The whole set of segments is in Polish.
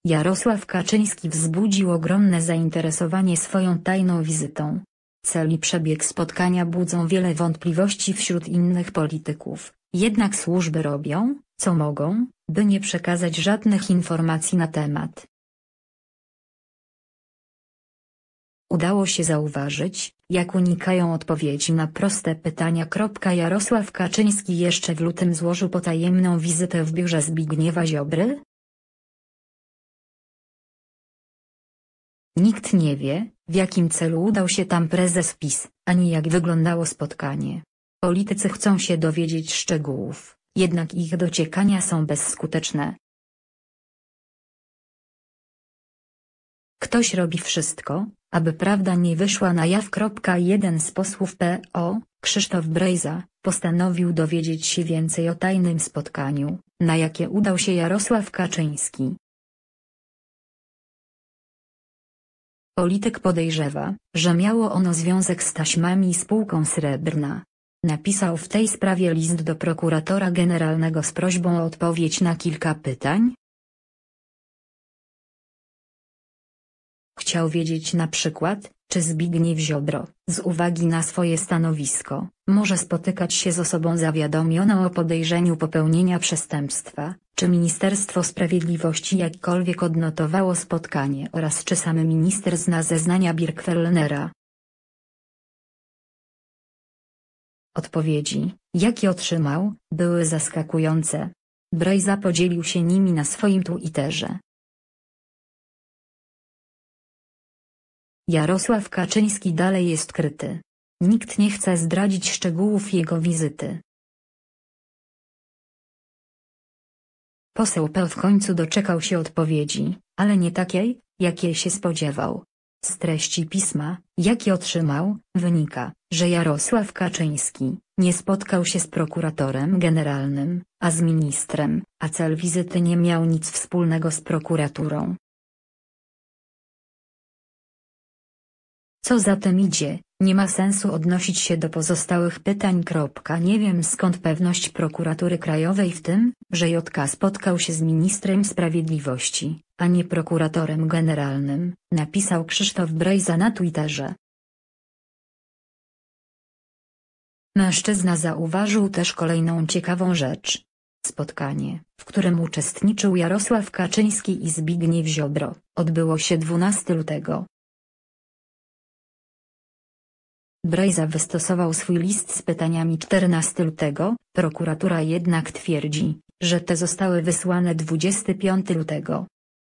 Jarosław Kaczyński wzbudził ogromne zainteresowanie swoją tajną wizytą. Cel i przebieg spotkania budzą wiele wątpliwości wśród innych polityków, jednak służby robią, co mogą, by nie przekazać żadnych informacji na temat. Udało się zauważyć, jak unikają odpowiedzi na proste pytania. Jarosław Kaczyński jeszcze w lutym złożył potajemną wizytę w biurze Zbigniewa Ziobry? Nikt nie wie, w jakim celu udał się tam prezes PiS, ani jak wyglądało spotkanie. Politycy chcą się dowiedzieć szczegółów, jednak ich dociekania są bezskuteczne. Ktoś robi wszystko, aby prawda nie wyszła na jaw. Jeden z posłów PO, Krzysztof Brejza, postanowił dowiedzieć się więcej o tajnym spotkaniu, na jakie udał się Jarosław Kaczyński. Polityk podejrzewa, że miało ono związek z taśmami i spółką Srebrna. Napisał w tej sprawie list do prokuratora generalnego z prośbą o odpowiedź na kilka pytań. Chciał wiedzieć na przykład, czy Zbigniew Ziobro, z uwagi na swoje stanowisko, może spotykać się z osobą zawiadomioną o podejrzeniu popełnienia przestępstwa, czy Ministerstwo Sprawiedliwości jakkolwiek odnotowało spotkanie oraz czy sam minister zna zeznania Birgfellnera. Odpowiedzi, jakie otrzymał, były zaskakujące. Brejza podzielił się nimi na swoim Twitterze. Jarosław Kaczyński dalej jest kryty. Nikt nie chce zdradzić szczegółów jego wizyty. Poseł PO w końcu doczekał się odpowiedzi, ale nie takiej, jakiej się spodziewał. Z treści pisma, jakie otrzymał, wynika, że Jarosław Kaczyński nie spotkał się z prokuratorem generalnym, a z ministrem, a cel wizyty nie miał nic wspólnego z prokuraturą. Co za tym idzie, nie ma sensu odnosić się do pozostałych pytań. Nie wiem skąd pewność prokuratury krajowej w tym, że JK spotkał się z ministrem sprawiedliwości, a nie prokuratorem generalnym, napisał Krzysztof Brejza na Twitterze. Mężczyzna zauważył też kolejną ciekawą rzecz. Spotkanie, w którym uczestniczył Jarosław Kaczyński i Zbigniew Ziobro, odbyło się 12 lutego. Brejza wystosował swój list z pytaniami 14 lutego, prokuratura jednak twierdzi, że te zostały wysłane 25 lutego.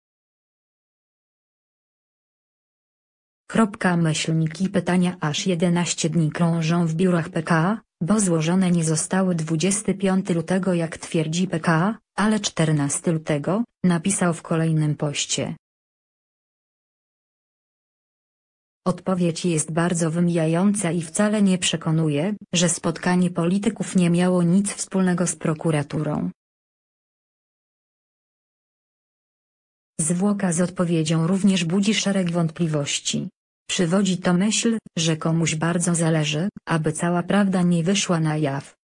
Pytania aż 11 dni krążą w biurach PKA, bo złożone nie zostały 25 lutego jak twierdzi PKA, ale 14 lutego, napisał w kolejnym poście. Odpowiedź jest bardzo wymijająca i wcale nie przekonuje, że spotkanie polityków nie miało nic wspólnego z prokuraturą. Zwłoka z odpowiedzią również budzi szereg wątpliwości. Przywodzi to myśl, że komuś bardzo zależy, aby cała prawda nie wyszła na jaw.